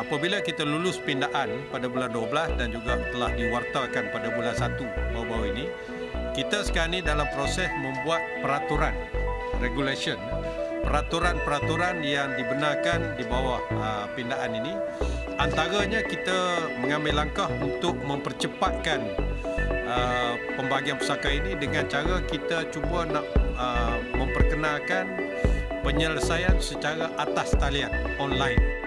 apabila kita lulus pindaan pada bulan 12 dan juga telah diwartakan pada bulan 1 baru-baru ini, kita sekarang ini dalam proses membuat peraturan, regulation, peraturan-peraturan yang dibenarkan di bawah pindaan ini. Antaranya kita mengambil langkah untuk mempercepatkan pembahagian pusaka ini dengan cara kita cuba nak memperkenalkan penyelesaian secara atas talian online.